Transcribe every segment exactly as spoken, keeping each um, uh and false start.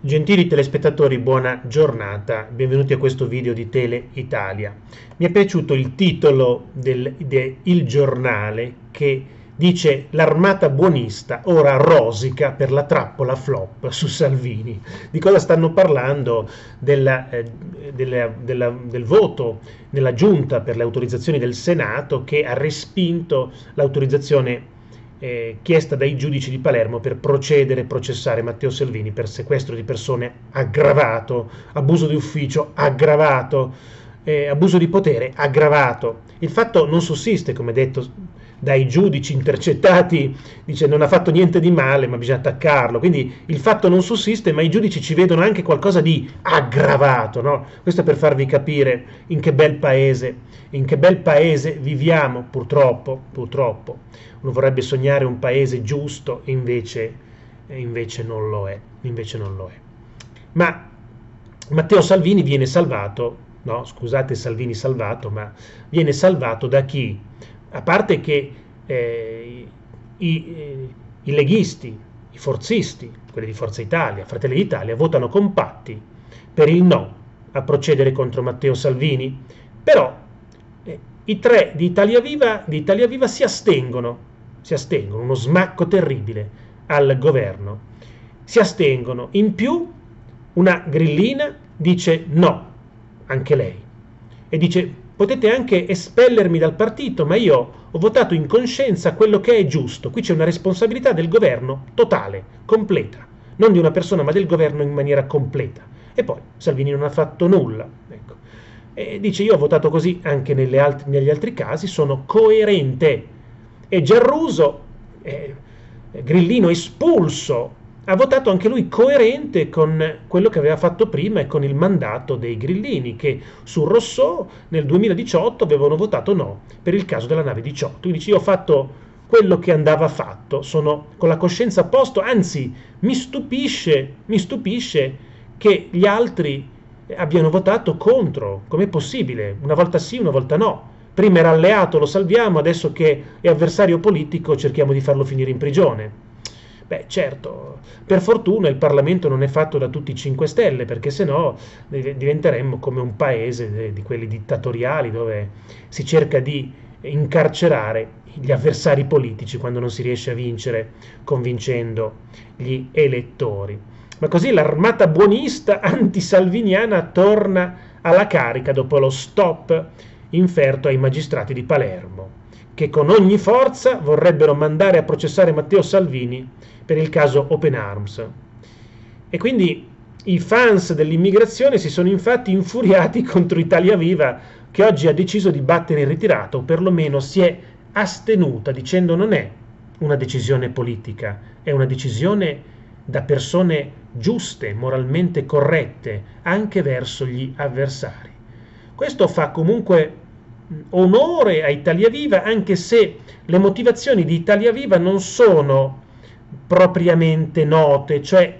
Gentili telespettatori, buona giornata, benvenuti a questo video di Tele Italia. Mi è piaciuto il titolo del, de Il Giornale che dice l'armata buonista ora rosica per la trappola flop su Salvini. Di cosa stanno parlando? Della, eh, della, della, del voto nella giunta per le autorizzazioni del Senato che ha respinto l'autorizzazione Eh, chiesta dai giudici di Palermo per procedere e processare Matteo Salvini per sequestro di persone aggravato, abuso di ufficio aggravato, eh, abuso di potere aggravato. Il fatto non sussiste, come detto dai giudici intercettati, dice non ha fatto niente di male ma bisogna attaccarlo, quindi il fatto non sussiste ma i giudici ci vedono anche qualcosa di aggravato, no? Questo è per farvi capire in che bel paese, in che bel paese viviamo, purtroppo, purtroppo. Uno vorrebbe sognare un paese giusto e invece, e invece non lo è, invece non lo è. Ma Matteo Salvini viene salvato, no, scusate Salvini salvato, ma viene salvato da chi? A parte che eh, i, eh, i leghisti, i forzisti, quelli di Forza Italia, Fratelli d'Italia, votano compatti per il no a procedere contro Matteo Salvini, però eh, i tre di Italia Viva, di Italia Viva si astengono, si astengono, uno smacco terribile al governo, si astengono. In più una grillina dice no, anche lei, e dice potete anche espellermi dal partito, ma io ho votato in coscienza quello che è giusto. Qui c'è una responsabilità del governo totale, completa, non di una persona ma del governo in maniera completa. E poi Salvini non ha fatto nulla, ecco. E dice io ho votato così anche nelle alt- negli altri casi, sono coerente. E Giarruso, eh, grillino espulso, ha votato anche lui coerente con quello che aveva fatto prima e con il mandato dei grillini che su Rousseau nel duemiladiciotto avevano votato no per il caso della nave diciotto. Quindi dice io ho fatto quello che andava fatto, sono con la coscienza a posto, anzi mi stupisce, mi stupisce che gli altri abbiano votato contro. Com'è possibile? Una volta sì, una volta no. Prima era alleato, lo salviamo, adesso che è avversario politico cerchiamo di farlo finire in prigione. Beh, certo, per fortuna il Parlamento non è fatto da tutti i cinque Stelle, perché sennò diventeremmo come un paese di quelli dittatoriali dove si cerca di incarcerare gli avversari politici quando non si riesce a vincere convincendo gli elettori. Ma così l'armata buonista antisalviniana torna alla carica dopo lo stop inferto ai magistrati di Palermo, che con ogni forza vorrebbero mandare a processare Matteo Salvini per il caso Open Arms. E quindi i fans dell'immigrazione si sono infatti infuriati contro Italia Viva, che oggi ha deciso di battere in ritirata, o perlomeno si è astenuta, dicendo non è una decisione politica, è una decisione da persone giuste, moralmente corrette, anche verso gli avversari. Questo fa comunque onore a Italia Viva, anche se le motivazioni di Italia Viva non sono propriamente note, cioè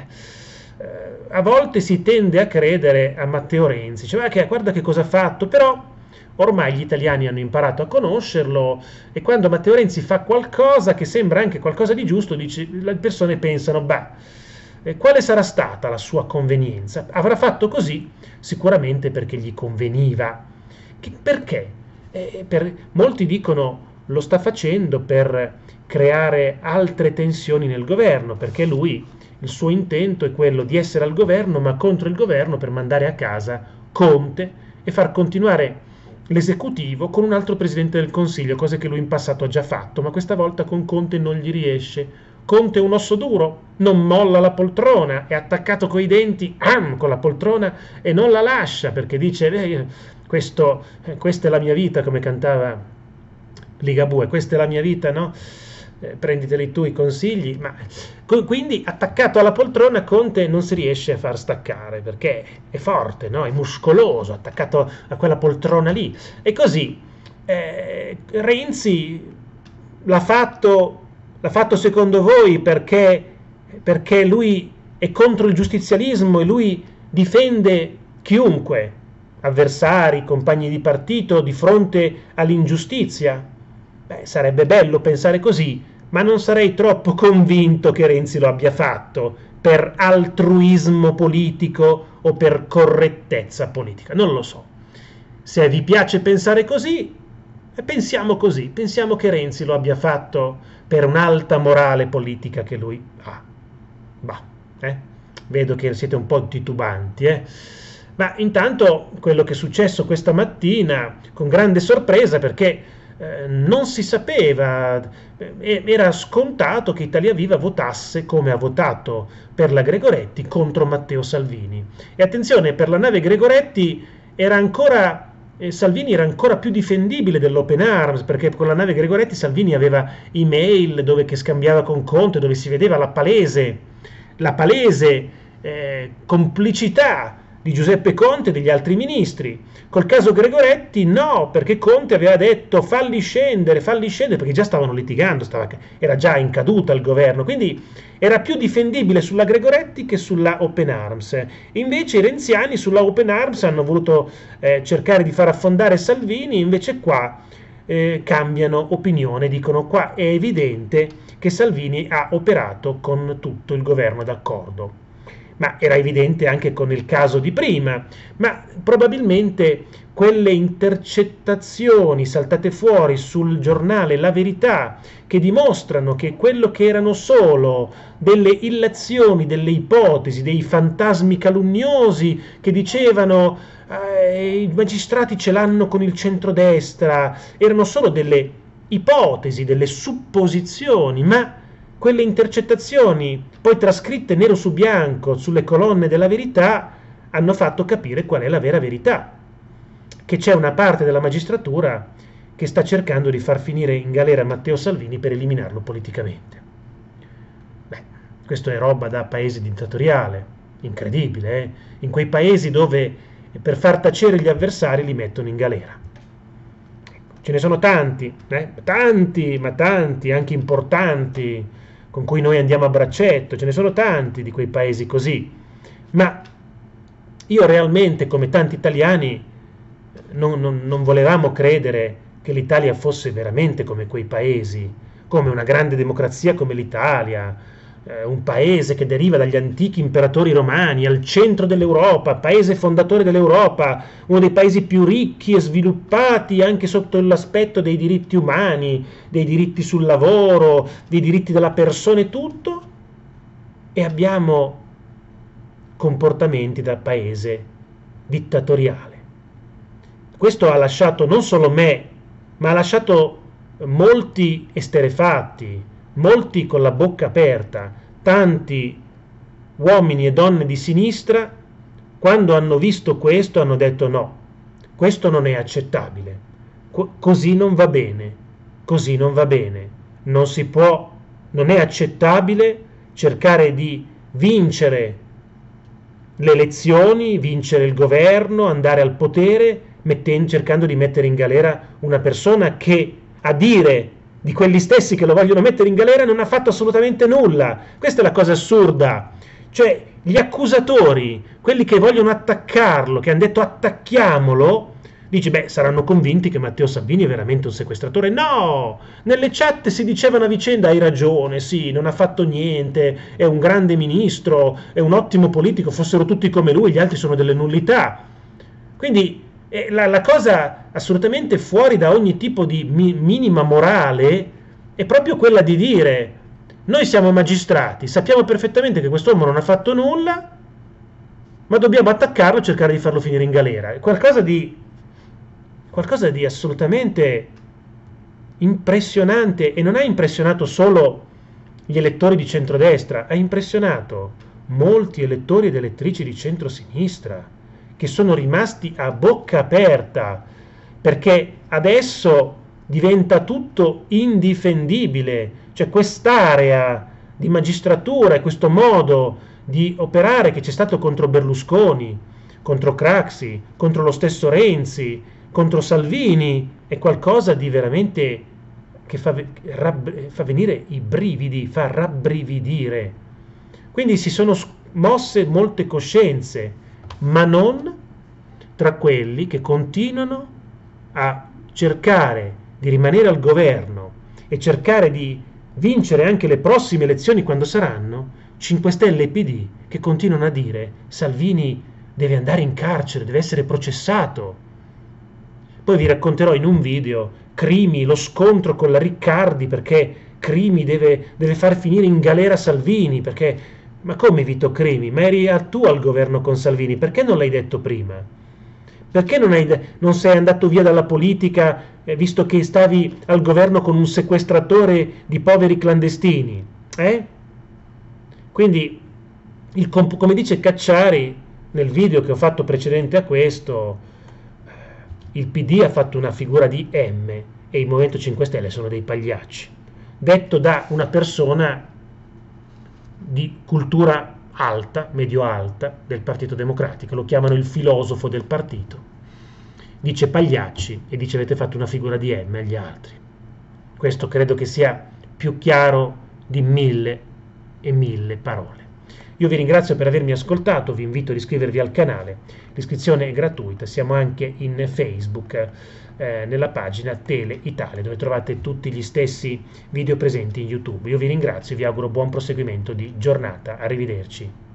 eh, a volte si tende a credere a Matteo Renzi, cioè ah, che, guarda che cosa ha fatto, però ormai gli italiani hanno imparato a conoscerlo e quando Matteo Renzi fa qualcosa che sembra anche qualcosa di giusto, dice, le persone pensano, bah, eh, quale sarà stata la sua convenienza? Avrà fatto così sicuramente perché gli conveniva. Che, perché? Eh, per, molti dicono lo sta facendo per creare altre tensioni nel governo, perché lui, il suo intento è quello di essere al governo ma contro il governo per mandare a casa Conte e far continuare l'esecutivo con un altro presidente del Consiglio, cosa che lui in passato ha già fatto, ma questa volta con Conte non gli riesce. Conte è un osso duro, non molla la poltrona, è attaccato coi denti am, con la poltrona e non la lascia perché dice eh, questo, eh, questa è la mia vita, come cantava Ligabue, questa è la mia vita, no? Eh, prenditeli tu i consigli, ma quindi attaccato alla poltrona Conte non si riesce a far staccare perché è forte, no? È muscoloso, attaccato a quella poltrona lì e così eh, Renzi l'ha fatto, l'ha fatto secondo voi perché, perché lui è contro il giustizialismo e lui difende chiunque, avversari, compagni di partito di fronte all'ingiustizia? Beh, sarebbe bello pensare così, ma non sarei troppo convinto che Renzi lo abbia fatto per altruismo politico o per correttezza politica, non lo so. Se vi piace pensare così, pensiamo così, pensiamo che Renzi lo abbia fatto per un'alta morale politica che lui ha. Bah, eh? Vedo che siete un po' titubanti, eh? Ma intanto quello che è successo questa mattina, con grande sorpresa, perché eh, non si sapeva, eh, era scontato che Italia Viva votasse come ha votato per la Gregoretti contro Matteo Salvini. E attenzione, per la nave Gregoretti era ancora... E Salvini era ancora più difendibile dell'Open Arms, perché con la nave Gregoretti Salvini aveva email dove che scambiava con Conte, dove si vedeva la palese, la palese eh, complicità di Giuseppe Conte e degli altri ministri. Col caso Gregoretti no, perché Conte aveva detto falli scendere, falli scendere, perché già stavano litigando, stava, era già in caduta il governo, quindi era più difendibile sulla Gregoretti che sulla Open Arms. Invece i renziani sulla Open Arms hanno voluto eh, cercare di far affondare Salvini, invece qua eh, cambiano opinione, dicono qua è evidente che Salvini ha operato con tutto il governo d'accordo. Ma era evidente anche con il caso di prima, ma probabilmente quelle intercettazioni saltate fuori sul giornale La Verità, che dimostrano che quello che erano solo delle illazioni, delle ipotesi, dei fantasmi calunniosi che dicevano eh, i magistrati ce l'hanno con il centrodestra, erano solo delle ipotesi, delle supposizioni, ma quelle intercettazioni, poi trascritte nero su bianco sulle colonne della Verità, hanno fatto capire qual è la vera verità, che c'è una parte della magistratura che sta cercando di far finire in galera Matteo Salvini per eliminarlo politicamente. Beh, questo è roba da paese dittatoriale, incredibile, eh? In quei paesi dove per far tacere gli avversari li mettono in galera. Ce ne sono tanti, eh? tanti, ma tanti, anche importanti, con cui noi andiamo a braccetto, ce ne sono tanti di quei paesi così, ma io realmente, come tanti italiani, non, non, non volevamo credere che l'Italia fosse veramente come quei paesi, come una grande democrazia come l'Italia, eh, un paese che deriva dagli antichi imperatori romani, al centro dell'Europa, paese fondatore dell'Europa, uno dei paesi più ricchi e sviluppati anche sotto l'aspetto dei diritti umani, dei diritti sul lavoro, dei diritti della persona e tutto, e abbiamo comportamenti da paese dittatoriale. Questo ha lasciato non solo me, ma ha lasciato molti esterrefatti, molti con la bocca aperta, tanti uomini e donne di sinistra, quando hanno visto questo hanno detto no, questo non è accettabile, Co- così non va bene, così non va bene, non si può, non è accettabile cercare di vincere le elezioni, vincere il governo, andare al potere, mettendo, cercando di mettere in galera una persona che, a dire di quelli stessi che lo vogliono mettere in galera, non ha fatto assolutamente nulla. Questa è la cosa assurda. Cioè, gli accusatori, quelli che vogliono attaccarlo, che hanno detto attacchiamolo, dici, beh, saranno convinti che Matteo Salvini è veramente un sequestratore. No! Nelle chat si dicevano a vicenda, hai ragione, sì, non ha fatto niente, è un grande ministro, è un ottimo politico, fossero tutti come lui, gli altri sono delle nullità. Quindi eh, la, la cosa assolutamente fuori da ogni tipo di mi, minima morale è proprio quella di dire, noi siamo magistrati, sappiamo perfettamente che quest'uomo non ha fatto nulla, ma dobbiamo attaccarlo e cercare di farlo finire in galera. È qualcosa di... qualcosa di assolutamente impressionante, e non ha impressionato solo gli elettori di centrodestra, ha impressionato molti elettori ed elettrici di centrosinistra che sono rimasti a bocca aperta, perché adesso diventa tutto indifendibile, cioè quest'area di magistratura e questo modo di operare che c'è stato contro Berlusconi, contro Craxi, contro lo stesso Renzi, contro Salvini, è qualcosa di veramente che fa, fa venire i brividi, fa rabbrividire. Quindi si sono mosse molte coscienze, ma non tra quelli che continuano a cercare di rimanere al governo e cercare di vincere anche le prossime elezioni quando saranno, cinque Stelle e P D che continuano a dire Salvini deve andare in carcere, deve essere processato. Poi vi racconterò in un video Crimi, lo scontro con la Riccardi perché Crimi deve, deve far finire in galera Salvini, perché, ma come Vito Crimi? Ma eri tu al governo con Salvini, perché non l'hai detto prima? Perché non, hai, non sei andato via dalla politica, eh, visto che stavi al governo con un sequestratore di poveri clandestini? Eh? Quindi, il, come dice Cacciari nel video che ho fatto precedente a questo, il P D ha fatto una figura di M e il Movimento cinque Stelle sono dei pagliacci. Detto da una persona di cultura alta, medio-alta, del Partito Democratico, lo chiamano il filosofo del partito, dice pagliacci e dice avete fatto una figura di M agli altri. Questo credo che sia più chiaro di mille e mille parole. Io vi ringrazio per avermi ascoltato, vi invito ad iscrivervi al canale, l'iscrizione è gratuita, siamo anche in Facebook, eh, nella pagina Tele Italia, dove trovate tutti gli stessi video presenti in YouTube. Io vi ringrazio e vi auguro buon proseguimento di giornata, arrivederci.